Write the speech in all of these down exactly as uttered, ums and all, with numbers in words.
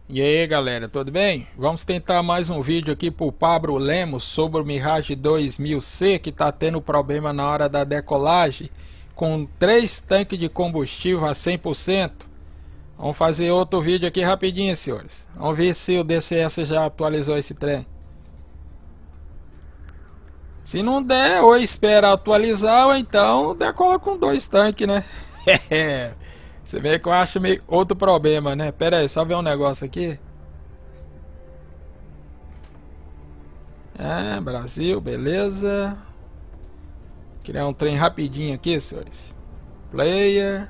E aí galera, tudo bem? Vamos tentar mais um vídeo aqui pro Pablo Lemos sobre o Mirage dois mil C, que tá tendo problema na hora da decolagem com três tanques de combustível a cem por cento. Vamos fazer outro vídeo aqui rapidinho, senhores. Vamos ver se o D C S já atualizou esse trem. Se não der, ou espera atualizar, ou então decola com dois tanques, né? Você vê que eu acho meio outro problema, né? Pera aí, só ver um negócio aqui. É, Brasil, beleza. Criar um trem rapidinho aqui, senhores. Player.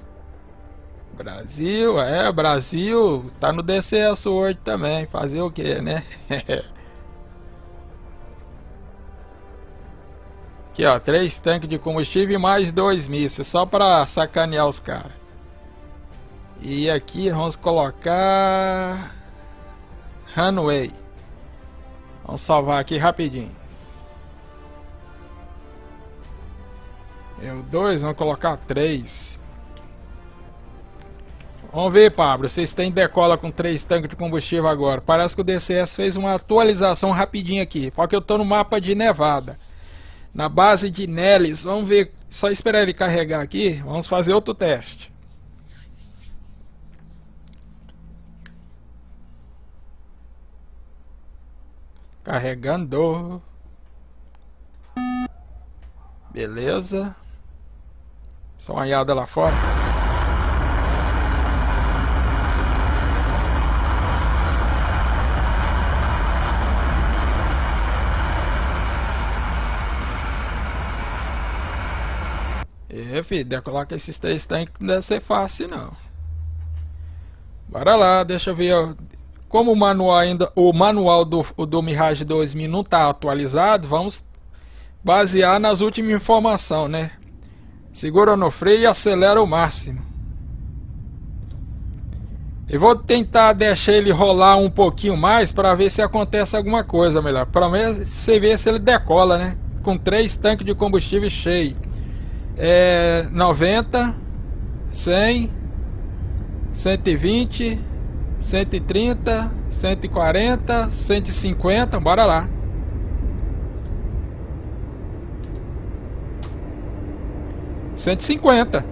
Brasil, é, Brasil. Tá no D C S hoje também. Fazer o que, né? Aqui, ó. Três tanques de combustível e mais dois mísseis. Só pra sacanear os caras. E aqui vamos colocar runway. Vamos salvar aqui rapidinho. Eu dois, vamos colocar três. Vamos ver, Pablo, vocês têm decola com três tanques de combustível agora. Parece que o D C S fez uma atualização rapidinho aqui. Só que eu tô no mapa de Nevada, na base de Nellis. Vamos ver, só esperar ele carregar aqui. Vamos fazer outro teste. Carregando. Beleza. Só uma olhada lá fora. E filho, decolar com esses três tanques não deve ser fácil não. Bora lá, deixa eu ver. Ó. Como o manual ainda, o manual do, do Mirage dois mil não está atualizado, vamos basear nas últimas informações, né? Segura no freio e acelera o máximo. Eu vou tentar deixar ele rolar um pouquinho mais para ver se acontece alguma coisa melhor. Para você ver se ele decola, né? Com três tanques de combustível cheio. É noventa, cem, cento e vinte, cento e trinta, cento e quarenta, cento e cinquenta, bora lá. cento e cinquenta.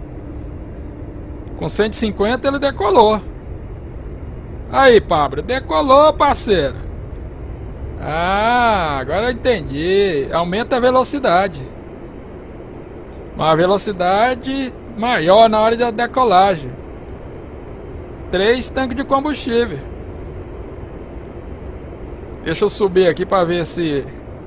Com cento e cinquenta ele decolou. Aí, Pablo, decolou, parceiro. Ah, agora eu entendi. Aumenta a velocidade. Uma velocidade maior na hora da decolagem. Três tanques de combustível. Deixa eu subir aqui para ver se...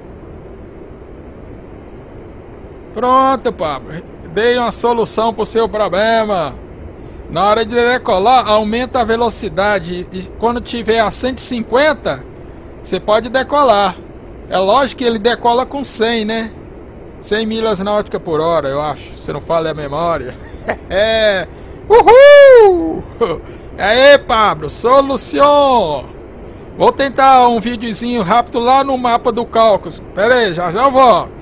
Pronto, Pablo. Dei uma solução para o seu problema. Na hora de decolar, aumenta a velocidade. E quando tiver a cento e cinquenta, você pode decolar. É lógico que ele decola com cem, né? cem milhas náuticas por hora, eu acho. Se não fala a memória. É. Uhul! Aê, Pablo, solução! Vou tentar um videozinho rápido lá no mapa do Cáucaso. Pera aí, já já eu volto.